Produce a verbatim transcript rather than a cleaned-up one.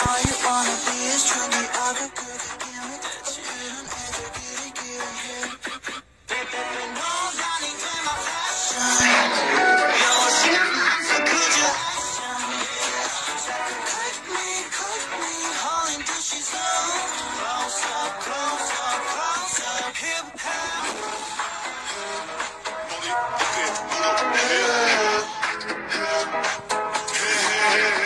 All you wanna be is trendy, all the good 기분이 지는 애들끼리 기회해. Baby, 너 아닌 게 my passion. Your shit, could you action? Cut me, cut me, holding 듯이 slow. Close up, close up, close up, hip hop. 머리 끝으로 해. 해.